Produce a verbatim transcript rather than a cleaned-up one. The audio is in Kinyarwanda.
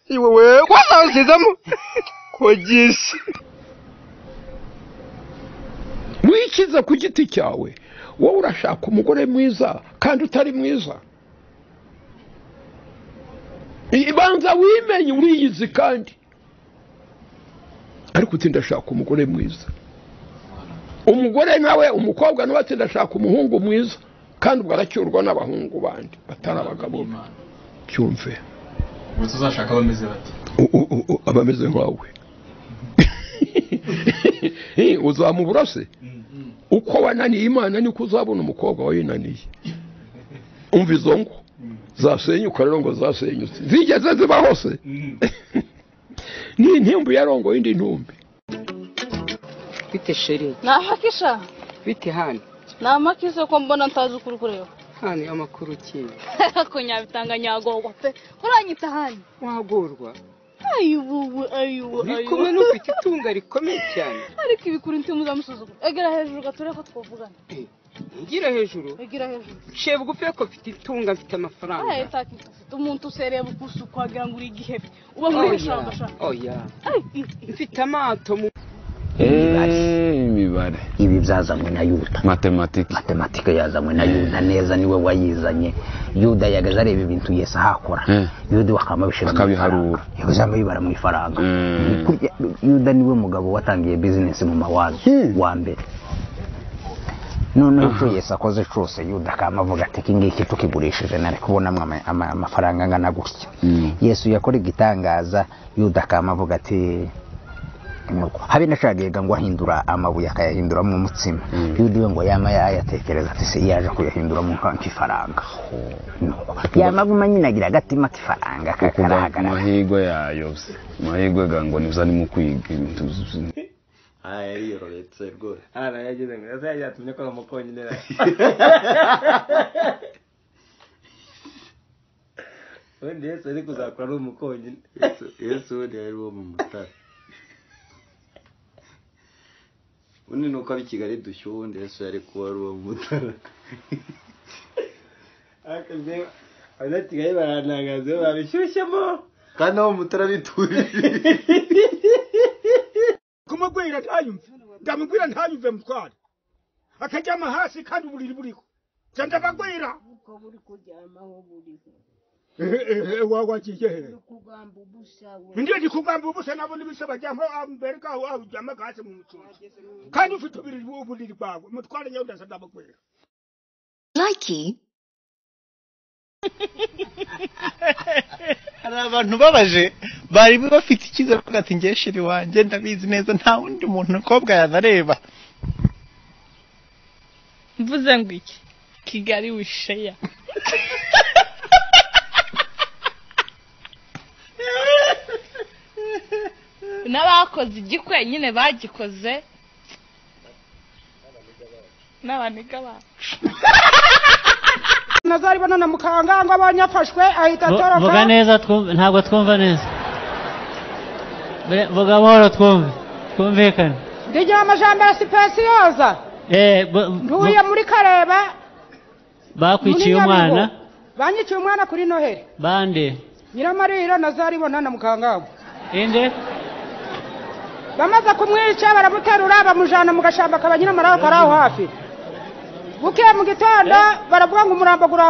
iwe we kwazazizamo kogisha wikiza ku giti cyawe wowe urashaka umugore mwiza kandi utari mwiza ibanza wimenye uriyizi kandi ariko uti ndashaka umugore mwiza umugore nawe umukobwa nawe ati ndashaka umuhungu mwiza kandi ubwo aracyurwa n'abahungu bandi batari abagabo cyumve ubu tuzashaka abameze bati abameze nkawe uzamubura se uko wananiye Imana niko uzabona umukobwa wayinaniye umva izo ngo zasenyuka rero ngo zasenyutse zigeze ziba hose ni intimbu yarongo indi ntumbi bite sheri nahakisha bite hani namakise ko mbona ntazi ukuri kureba hani amakuru ki kunyabitanga nyagorwa pe kuranyita hani wagorwa ayubu ayubu bikomeye n'ufite itunga rikomeye cyane ariko ibikuru ntimu zamusuzugura egera hejuru gature ko twavugana ngira hejuru egera hejuru shebwe upe ko mfite itunga mfite amafaranga ay takifite umuntu usereye bukusu kwagira ngo uri igihefe uba muri shamba shamba oya mfite amato mu imibare ibi byazanywe na Yuda mathematics mathematics yazanywe na Yuda neza niwe wayizanye Yuda yagaje areba ibintu Yesu ahakora Yuda wakama bishira akabiharura yagaje bibara mu ifaranga Yuda niwe mugabo watangiye business mu mawazo wa mbere none uko Yesu akoze cyose Yuda kamavuga ati kingiki tukigurishije nari kubona amafaranga ngana gutya Yesu yakora igitangaza Yuda kamavuga ati habe nashagega ngo ahindura amabuye akayahindura mu mutsima Yuda ngo yama yayatekereza ati se yaje kuyahindura mu nk'ifaranga yamaguma nyinagira agatima k'ifaranga kakaragara mahigo yayose mahigo gango nizani mu kwiga ibintu aya yoretse rwose ara yageze ngo yazaye yatumye ko mukonyi nera wende Yesu ari kuzakora ari umukonyi Yesu wende yari wo mu mutara Undi nuko abi Kigali dushyundi Yesu yari kuba ari uwo mutara akaze abati gaye baranagaze babishyushyemo kandi aho mutara biturije kumugwira ntayumve ndamugwira ntayumve mutwara akajyama hasi kandi uburiri buriko cyanda bagwira uko buri kujyama ho buriko eh eh wawakiye he kugamba ubusa ndiye ndikugamba ubusa nabo nibisaba jambo amerika aho ajyama gase mu mutunzi kandi ufite uburiri uburiri bwawe mutwara nyawo ndasada bagwira Likey hari abantu babaje bari bafite ikiza ati ngesheri wanje ndabizi neza nta wundi muntu ukobwa yanareba mvuze ngo iki Kigali wisheya n'abakoze igikwe nyine bagikoze n'abaniga bacu Nazari bana mukanga ngo abanyafashwe ahita toroka vuga neza ntabwo twumva neza vuga boro twumve twumvikane ndigira amajambo ya sipesiyoza eh ntuye muri Kareba bakwiciye umwana banyiciye umwana kuri Noheli bande Nyiramarira Nazari bona na mukanga inde bamaze kumwica baramuterura bamujana mu gashamba kabanyira mararo karaho hafi buke mu gitondo baravuga ngo umurambo gura